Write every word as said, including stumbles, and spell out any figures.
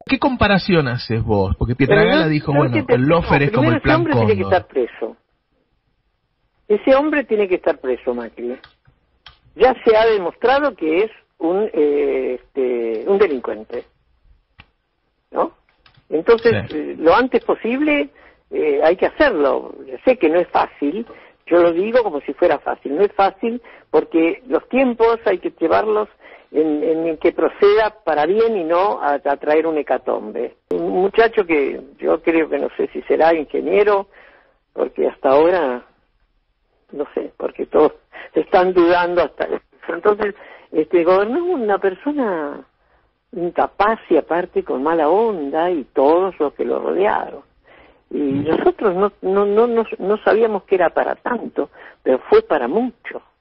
¿Qué comparación haces vos? Porque Pero Pietragala no- dijo, no, bueno, que te- el Lofer no, es como el primero plan ese hombre tiene que Cóndor. estar preso. Ese hombre tiene que estar preso, Macri. Ya se ha demostrado que es un eh, este, un delincuente, ¿no? Entonces, Sí. eh, lo antes posible eh, hay que hacerlo. Yo sé que no es fácil, yo lo digo como si fuera fácil. No es fácil porque los tiempos hay que llevarlos en, en el que proceda para bien y no a, a traer un hecatombe. Un muchacho que yo creo que no sé si será ingeniero, porque hasta ahora, no sé, porque todos están dudando hasta eso. Entonces, este, gobernó una persona incapaz y aparte con mala onda y todos los que lo rodearon. Y nosotros no, no, no, no, no sabíamos que era para tanto, pero fue para mucho.